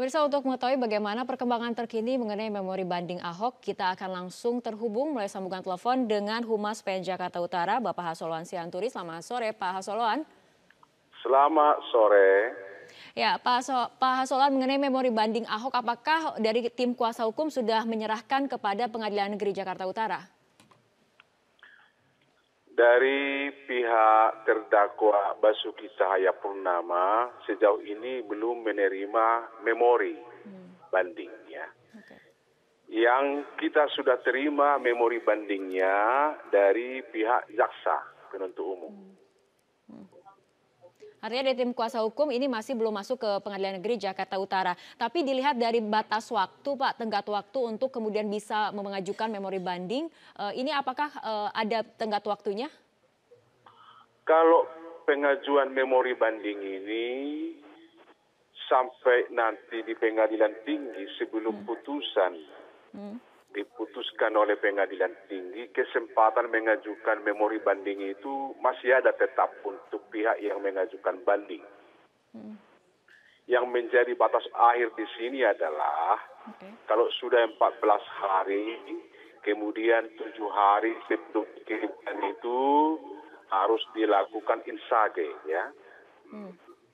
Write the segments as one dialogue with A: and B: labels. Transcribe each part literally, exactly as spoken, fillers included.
A: Pemirsa, untuk mengetahui bagaimana perkembangan terkini mengenai memori banding Ahok, kita akan langsung terhubung melalui sambungan telepon dengan Humas P N Jakarta Utara, Bapak Hasoloan Sianturi. Selamat sore, Pak Hasoloan.
B: Selamat sore.
A: Ya, Pak, so Pak Hasoloan, mengenai memori banding Ahok, apakah dari tim kuasa hukum sudah menyerahkan kepada Pengadilan Negeri Jakarta Utara?
B: Dari pihak terdakwa Basuki Cahayapurnama sejauh ini belum menerima memori hmm. bandingnya. Okay. Yang kita sudah terima memori bandingnya dari pihak jaksa penuntut umum. Hmm.
A: Hmm. Artinya dari tim kuasa hukum ini masih belum masuk ke Pengadilan Negeri Jakarta Utara. Tapi dilihat dari batas waktu, Pak, tenggat waktu untuk kemudian bisa mengajukan memori banding, uh, ini apakah uh, ada tenggat waktunya?
B: Kalau pengajuan memori banding ini sampai nanti di Pengadilan Tinggi sebelum hmm. putusan hmm. diputuskan oleh Pengadilan Tinggi, kesempatan mengajukan memori banding itu masih ada tetap untuk pihak yang mengajukan banding. Hmm. Yang menjadi batas akhir di sini adalah okay. kalau sudah empat belas hari, kemudian tujuh hari sebelum dikirimkan itu harus dilakukan insage, ya. Hmm.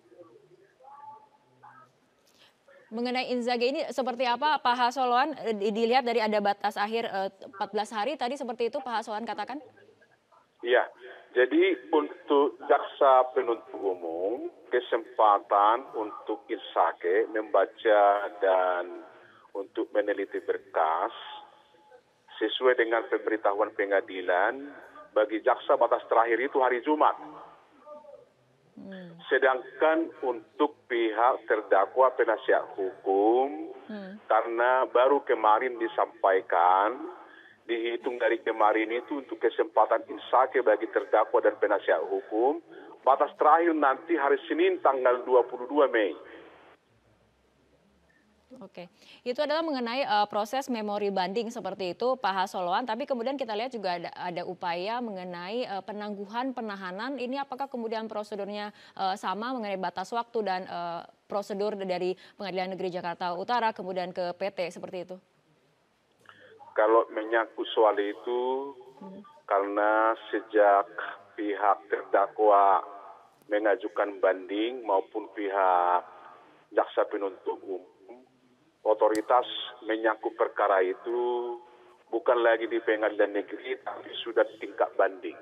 A: Mengenai insage ini seperti apa, Pak Hasoloan? Dilihat dari ada batas akhir empat belas hari tadi, seperti itu Pak Hasoloan katakan?
B: Iya, jadi untuk jaksa penuntut umum kesempatan untuk insage, membaca dan untuk meneliti berkas sesuai dengan pemberitahuan pengadilan. Bagi jaksa batas terakhir itu hari Jumat. Hmm. Sedangkan untuk pihak terdakwa penasihat hukum, hmm. karena baru kemarin disampaikan, dihitung dari kemarin itu untuk kesempatan insake bagi terdakwa dan penasihat hukum, batas terakhir nanti hari Senin tanggal dua puluh dua Mei.
A: Oke, itu adalah mengenai uh, proses memori banding seperti itu, Pak Hasoloan. Tapi kemudian kita lihat juga ada, ada upaya mengenai uh, penangguhan penahanan. Ini apakah kemudian prosedurnya uh, sama mengenai batas waktu dan uh, prosedur dari Pengadilan Negeri Jakarta Utara kemudian ke P T seperti itu?
B: Kalau menyangkut soal itu, hmm. karena sejak pihak terdakwa mengajukan banding maupun pihak jaksa penuntut umum, otoritas menyangkut perkara itu bukan lagi di Pengadilan Negeri, tapi sudah di tingkat banding.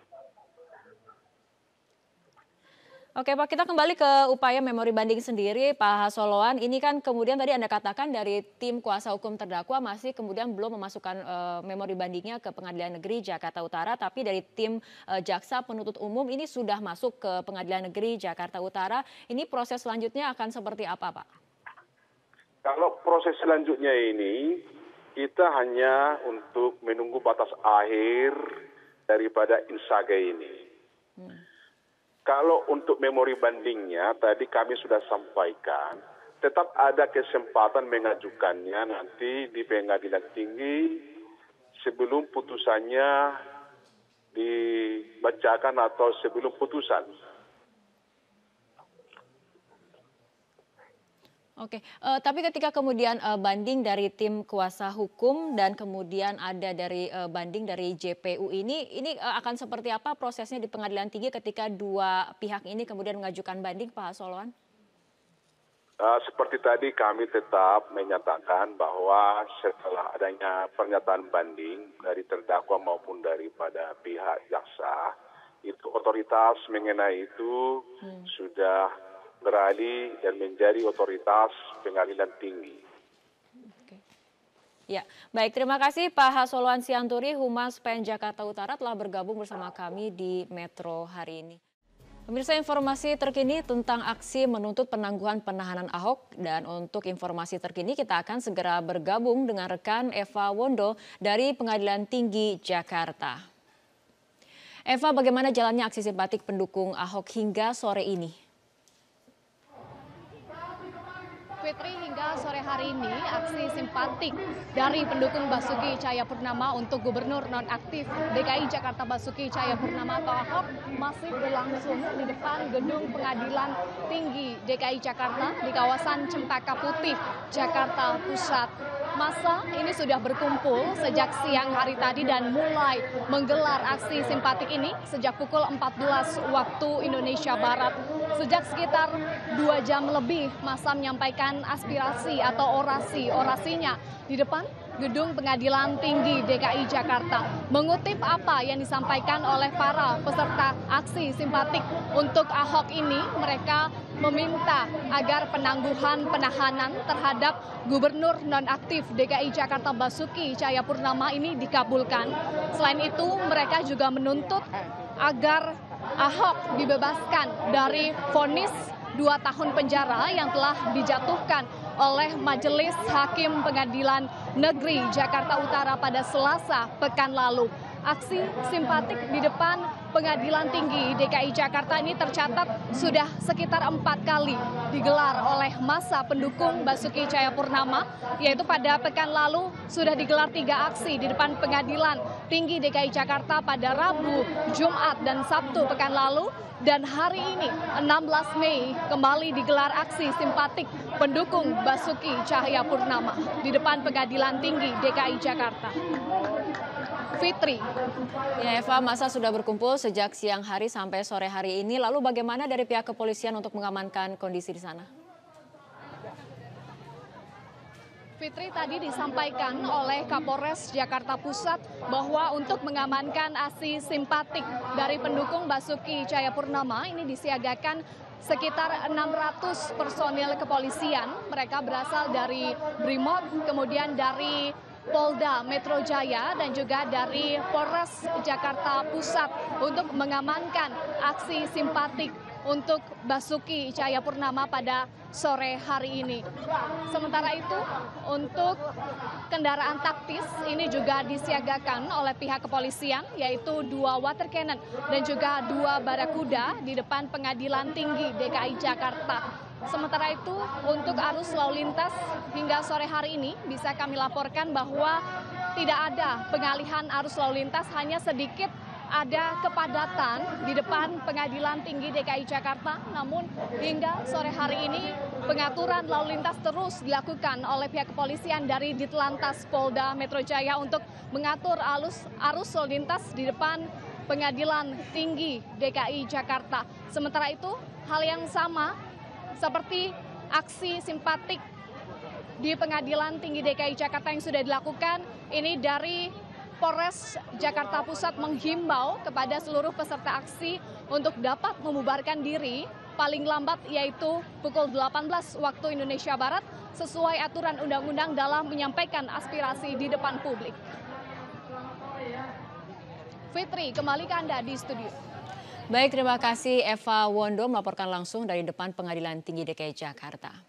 A: Oke Pak, kita kembali ke upaya memori banding sendiri, Pak Hasoloan. Ini kan kemudian tadi Anda katakan dari tim kuasa hukum terdakwa masih kemudian belum memasukkan uh, memori bandingnya ke Pengadilan Negeri Jakarta Utara, tapi dari tim uh, jaksa penuntut umum ini sudah masuk ke Pengadilan Negeri Jakarta Utara. Ini proses selanjutnya akan seperti apa, Pak?
B: Kalau proses selanjutnya ini, kita hanya untuk menunggu batas akhir daripada insage ini. Hmm. Kalau untuk memori bandingnya, tadi kami sudah sampaikan, tetap ada kesempatan mengajukannya nanti di Pengadilan Tinggi sebelum putusannya dibacakan atau sebelum putusan.
A: Oke, uh, tapi ketika kemudian uh, banding dari tim kuasa hukum dan kemudian ada dari uh, banding dari J P U ini, ini uh, akan seperti apa prosesnya di Pengadilan Tinggi ketika dua pihak ini kemudian mengajukan banding, Pak Hasoloan?
B: Uh, seperti tadi kami tetap menyatakan bahwa setelah adanya pernyataan banding dari terdakwa maupun daripada pihak jaksa, itu otoritas mengenai itu hmm. sudah beralih dan menjadi otoritas Pengadilan Tinggi.
A: Oke. Ya, baik, terima kasih Pak Hasoloan Sianturi, Humas P N Jakarta Utara telah bergabung bersama kami di Metro hari ini. Pemirsa, informasi terkini tentang aksi menuntut penangguhan penahanan Ahok, dan untuk informasi terkini kita akan segera bergabung dengan rekan Eva Wondo dari Pengadilan Tinggi Jakarta. Eva, bagaimana jalannya aksi simpatik pendukung Ahok hingga sore ini?
C: Fitri, hingga sore hari hari ini aksi simpatik dari pendukung Basuki Cahayapurnama untuk Gubernur nonaktif D K I Jakarta Basuki Cahayapurnama atau Ahok masih berlangsung di depan Gedung Pengadilan Tinggi D K I Jakarta di kawasan Cempaka Putih, Jakarta Pusat. Massa ini sudah berkumpul sejak siang hari tadi dan mulai menggelar aksi simpatik ini sejak pukul empat belas waktu Indonesia Barat. Sejak sekitar dua jam lebih massa menyampaikan aspirasi atau orasi-orasinya di depan Gedung Pengadilan Tinggi D K I Jakarta. Mengutip apa yang disampaikan oleh para peserta aksi simpatik untuk Ahok ini, mereka meminta agar penangguhan penahanan terhadap Gubernur nonaktif D K I Jakarta Basuki Cahayapurnama ini dikabulkan. Selain itu, mereka juga menuntut agar Ahok dibebaskan dari vonis dua tahun penjara yang telah dijatuhkan oleh Majelis Hakim Pengadilan Negeri Jakarta Utara pada Selasa pekan lalu. Aksi simpatik di depan Pengadilan Tinggi D K I Jakarta ini tercatat sudah sekitar empat kali digelar oleh massa pendukung Basuki Cahayapurnama, yaitu pada pekan lalu sudah digelar tiga aksi di depan Pengadilan Tinggi D K I Jakarta pada Rabu, Jumat, dan Sabtu pekan lalu. Dan hari ini, enam belas Mei, kembali digelar aksi simpatik pendukung Basuki Cahayapurnama di depan Pengadilan Tinggi D K I Jakarta. Fitri.
A: Ya Eva, massa sudah berkumpul sejak siang hari sampai sore hari ini. Lalu bagaimana dari pihak kepolisian untuk mengamankan kondisi di sana?
C: Fitri, tadi disampaikan oleh Kapolres Jakarta Pusat bahwa untuk mengamankan aksi simpatik dari pendukung Basuki Cahayapurnama ini disiagakan sekitar enam ratus personil kepolisian. Mereka berasal dari Brimob, kemudian dari Polda Metro Jaya dan juga dari Polres Jakarta Pusat untuk mengamankan aksi simpatik untuk Basuki Cahayapurnama pada sore hari ini. Sementara itu, untuk kendaraan taktis ini juga disiagakan oleh pihak kepolisian, yaitu dua water cannon dan juga dua barakuda di depan Pengadilan Tinggi D K I Jakarta. Sementara itu, untuk arus lalu lintas hingga sore hari ini bisa kami laporkan bahwa tidak ada pengalihan arus lalu lintas, hanya sedikit ada kepadatan di depan Pengadilan Tinggi D K I Jakarta. Namun hingga sore hari ini pengaturan lalu lintas terus dilakukan oleh pihak kepolisian dari Ditlantas Polda Metro Jaya untuk mengatur arus, arus lalu lintas di depan Pengadilan Tinggi D K I Jakarta. Sementara itu, hal yang sama seperti aksi simpatik di Pengadilan Tinggi D K I Jakarta yang sudah dilakukan, ini dari Polres Jakarta Pusat menghimbau kepada seluruh peserta aksi untuk dapat membubarkan diri paling lambat yaitu pukul delapan belas waktu Indonesia Barat sesuai aturan undang-undang dalam menyampaikan aspirasi di depan publik. Fitri, kembali ke Anda di studio.
A: Baik, terima kasih Eva Wondo melaporkan langsung dari depan Pengadilan Tinggi D K I Jakarta.